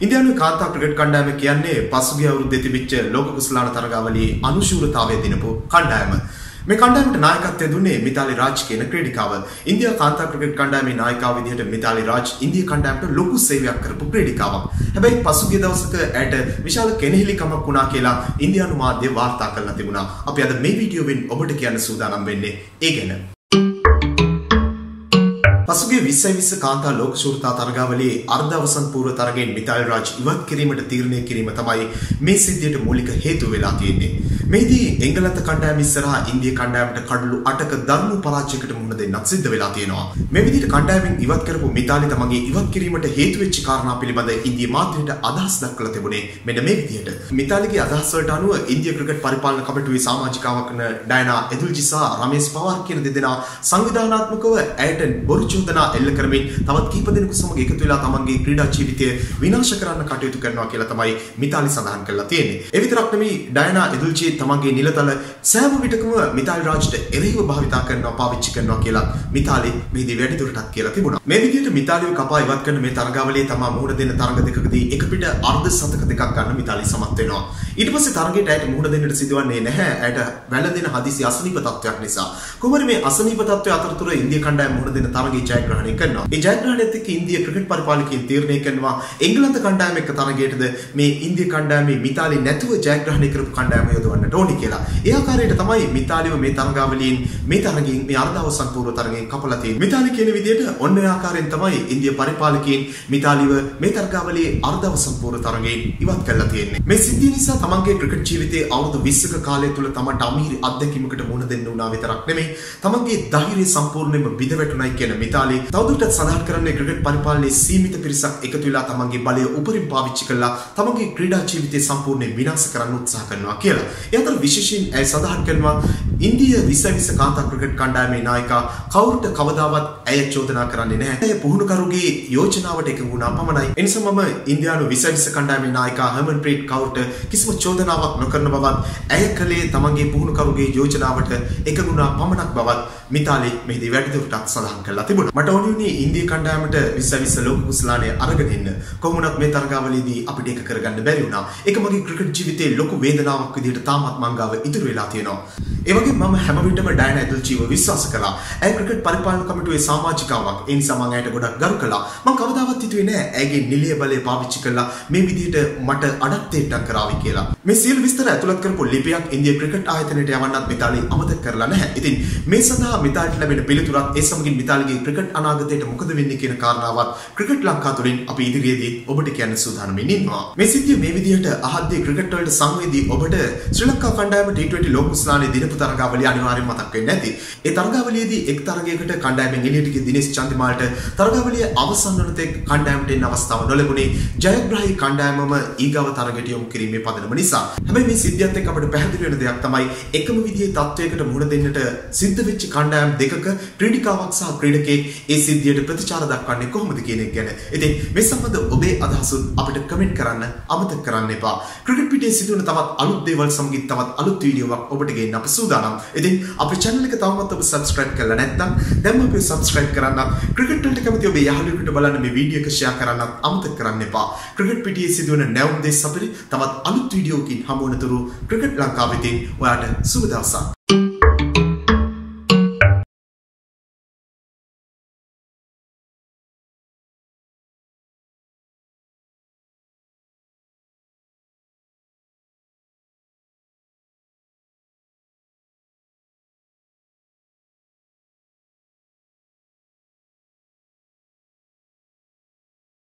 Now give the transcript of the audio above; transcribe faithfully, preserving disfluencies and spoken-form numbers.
ඉන්දියානු කාන්තා ක්‍රිකට් කණ්ඩායම කියන්නේ පසුගිය අවුරුද්දේ තිබිච්ච ලෝක කුසලාන තරගාවලියේ අනුශූරතාවය දිනපු කණ්ඩායම. මේ කණ්ඩායමට නායකත්වය දුන්නේ මිතාලි රාජ් කියන ක්‍රීඩිකාව. ඉන්දියා කාන්තා ක්‍රිකට් කණ්ඩායමේ නායිකාව විදිහට මිතාලි රාජ් ඉන්දියා කණ්ඩායමට ලොකු සේවයක් කරපු ක්‍රීඩිකාවක්. හැබැයි පසුගිය දවසක ඇයට විශාල කෙනෙහිලිකමක් වුණා කියලා ඉන්දියානු මාධ්‍ය වාර්තා කරලා තිබුණා. අපි අද මේ වීඩියෝවෙන් ඔබට කියන්න සූදානම් වෙන්නේ ඒ ගැන. පසුගිය විස්සයි විස්ස කාන්තා ලෝක ශූරතා තරගාවලියේ අර්ධ අවසන් පූර්ව තරගයෙන් මිතාලි රාජ් ඉවත් කිරීමට තීරණය කිරීම තමයි මේ සිද්ධියට මූලික හේතුව වෙලා තියෙන්නේ. මේදී එංගලන්ත කණ්ඩායම ඉස්සරහා ඉන්දියා කණ්ඩායමට කඩලු අටක දරුණු පරාජයකට මුහුණ දෙන්නත් සිද්ධ වෙලා තියෙනවා. මේ විදිහට කණ්ඩායමෙන් ඉවත් කරපු මිතාලි තමන්ගේ ඉවත් කිරීමට හේතු වෙච්ච කාරණා පිළිබඳ ඉන්දියා මාධ්‍යයට අදහස් දක්වලා තිබුණේ මෙන්න මේ විදිහට. මිතාලිගේ අදහස් වලට අනුව ඉන්දියා ක්‍රිකට් පරිපාලන කමිටුවේ සමාජිකාවක් වන ඩයනා එදුල්ජි සහ රමේෂ් පවාර් කියන දෙදෙනා සංවිධානාත්මකව ඇයට බොරු චෝදනා එල්ල කරමින් තවත් කිහිප දෙනෙකු සමග එකතු වෙලා තමන්ගේ ක්‍රීඩා ජීවිතය විනාශ කරන්න කටයුතු කරනවා කියලා තමයි මිතාලි සඳහන් කරලා තියෙන්නේ. ඒ විතරක් නෙමෙයි ඩයනා එදුල්ජි තමන්ගේ නිලතල සෑම විටකම මිතාලි රාජ්ට එරෙහිව භාවිතා කරනවා පාවිච්චි කරනවා කියලා මිතාලි මෙහිදී වැඩිදුරටත් කියලා තිබුණා. මේ විදිහට මිතාලිව කපා ඉවත් කරන මේ තරගාවලියේ තමා මුහුණ දෙන තරග දෙකකදී එක පිට අර්ධ සතක දෙකක් ගන්න මිතාලි සමත් වෙනවා. ඊට පස්සේ තරගයට ඇයට මුහුණ දෙන්නට සිදුවන්නේ නැහැ. ඇයට වැළඳෙන හදිසි අසනීප තත්ත්වයක් නිසා. කොහොමද මේ අසනීප තත්ත්වය අතරතුර ඉන්දියා කණ්ඩායම මුහුණ දෙන තරගයේ ජයග්‍රහණය කරනවා. ඒ ජයග්‍රහණයත් එක්ක ඉන්දියා ක්‍රිකට් පරිපාලකයන් තීරණය කරනවා එංගලන්ත කණ්ඩායම එක්ක තරගයටද මේ ඉන්දියා කණ්ඩායමේ මිතාලි නැතුව ජයග්‍රහණය කරපු කණ්ඩායම යොදවන්නට ඕනි කියලා. ඒ ආකාරයට තමයි මිතාලිව මේ තරගාවලියෙන් මේ තරගයෙන් මේ අර්ධ අවසන් පූර්ව තරගයෙන් කපලා තියෙන්නේ. මිතාලි කියන විදිහට ඔන්න ඒ ආකාරයෙන් තමයි ඉන්දියා පරිපාලකයන් මිතාලිව මේ තරගාවලියේ අර්ධ අවසන් පූර්ව තරගයෙන් ඉවත් කරලා තියෙන්නේ. මේ සිද්ධිය නිසා තමන්ගේ ක්‍රිකට් ජීවිතයේ අවුරුදු විස්සක කාලය තුල තමන්ට අමීරි අත්දැකීමකට මුහුණ දෙන්න උනා විතරක් නෙමෙයි තමන්ගේ ධෛර්යය සම්පූර්ණයෙන්ම බිඳ වැටුණයි කියන මිතාලි තවදුරටත් සඳහන් කරන්නේ ක්‍රිකට් පරිපාලනයේ සීමිත පිරිසක් එකතු වෙලා තමන්ගේ බලය උපරිම පාවිච්චි කළා තමන්ගේ ක්‍රීඩා ජීවිතය සම්පූර්ණයෙන් විනාශ කරන්න උත්සාහ කරනවා කියලා. ඒ අතර විශේෂයෙන් ඇය සඳහන් කරනවා ඉන්දියා විස්සයි විස්ස කාන්තා ක්‍රිකට් කණ්ඩායමේ නායිකා කවුරුට කවදාවත් ඇය චෝදනා කරන්නේ නැහැ. ඇය පුහුණුකරුගේ යෝජනාවට එකඟ වුණා පමණයි. ඒ නිසා මම ඉන්දියානු විස්සයි විස්ස කණ්ඩායමේ නායිකා හර්මන්ප්‍රීත් කවුරුට කිසිම චෝදනාවක් නොකරන බවත් ඇය කලේ තමන්ගේ පුහුණුකරුගේ යෝජනාවට එකඟ වුණා පමණක් බවත් මිතාලි මෙහිදී වැඩිදුරටත් සඳහන් කරලා තිබුණා. මට ඕන වුණේ ඉන්දියා කණ්ඩායමට විස්සයි විස්ස ලෝක කුසලානය අරගෙන ඉන්න. කොහොමුණත් මේ තරගාවලියේදී අපිට ඒක කරගන්න බැරි වුණා. ඒක මගේ ක්‍රිකට් ජීවිතයේ ලොකු වේදනාවක් විදිහට තාමත් මං ගාව ඉතුරු වෙලා තියෙනවා. ඒ වගේම මම හැම විටම ඩයනා එදුල්ජිව විශ්වාස කළා. ඇය ක්‍රිකට් පරිපාලන කමිටුවේ සමාජිකාවක්. ඒ නිසා මම ඇයට ගොඩක් ගරු කළා. මම කවදාවත් හිතුවේ නෑ ඇයගේ නිලිය බලය පාවිච්චි කළා මේ විදිහට මට අඩක්තේට්ටක් කරાવી කියලා. මේ සියලු විස්තර ඇතුළත් කරපු ලිපියක් ඉන්දියා ක්‍රිකට් ආයතනයට යවන්නත් මිතාලි අමතක කරලා නැහැ. ඉතින් මේ සඳහා මිතාලිට ලැබෙන පිළිතුරත් ඒ සමගින් මිතාලිගේ ක්‍රිකට් අනාගතයට මොකද වෙන්නේ කියන කාරණාවත් ක්‍රිකට් ලංකා තුලින් අපි ඉදිරියේදී ඔබට කියන්න සූදානම් ඉන්නවා. මේ සිද්ධිය මේ විදිහට අහද්දී ක්‍රිකට් වලට සංවේදී ඔබට ශ්‍රී ලංකා කණ්ඩායම ටී ට්වෙන්ටි ලෝක කුසලානයේ දිනපු තරගාවලිය අනිවාර්යයෙන් මතක් වෙන්නේ නැති. ඒ තරගාවලියේදී එක් තරගයකට කණ්ඩායමෙන් එළියට ගිය දිනේෂ් චන්දිමාල්ට තරගාවලිය අවසන් වන තෙක් කණ්ඩායමට එන්න අවස්ථාව නොලැබුණේ ජයග්‍රාහී කණ්ඩායමම ඊගව තරගයට යොමු කිරීමේ පදනම නිසා. හැබැයි මේ සිද්ධියත් එක්ක අපිට පැහැදිලි වෙන දෙයක් තමයි එකම විදිහේ තත්වයකට මුහුණ දෙන්නට සිද්ධ වෙච්ච කණ්ඩායම් දෙකක ක්‍රීඩිකාවක් සහ ක්‍රීඩකයෙක් ඒ සිද්ධියට ප්‍රතිචාර දක්වන්නේ කොහොමද කියන එක ගැන. ඉතින් මේ සම්බන්ධ ඔබේ අදහසුත් අපිට කමෙන්ට් කරන්න අමතක කරන්න එපා. ක්‍රිකට් පිටේ සිදුවන තවත් අලුත් දේවල් සමගින් තවත් අලුත් වීඩියෝවක් ඔබට ගෙන්න අප සූදානම්. ඉතින් අපේ channel එක තවමත් ඔබ subscribe කරලා නැත්නම් දැන්ම ඔබ subscribe කරන්න. ක්‍රිකට් වලට කැමති ඔබේ යාළුවෙකුට බලන්න මේ වීඩියෝ එක share කරන්නත් අමතක කරන්න එපා. ක්‍රිකට් පිටියේ සිදුවන නැවුම් දෙස් අපිට තවත් අලුත් වීඩියෝකින් හමු වනතුරු ක්‍රිකට් ලංකාවෙන් ඔයාට සුබ දවසක්.